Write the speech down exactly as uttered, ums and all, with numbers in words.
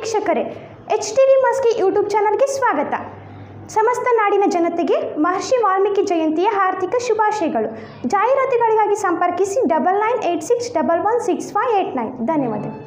ವೀಕ್ಷಕರೇ, H T V Maski YouTube ಚಾನಲ್ಗೆ ಸ್ವಾಗತ. ಸಮಸ್ತ ನಾಡಿನ ಜನತೆಗೆ ಮಹರ್ಷಿ ವಾಲ್ಮೀಕಿ ಜಯಂತಿಯ ಹಾರ್ದಿಕ ಶುಭಾಶಯಗಳು. ಜಾಹೀರಾತುಗಳಿಗಾಗಿ ಸಂಪರ್ಕಿಸಿ double nine eight six double one six five eight nine. ಧನ್ಯವಾದ.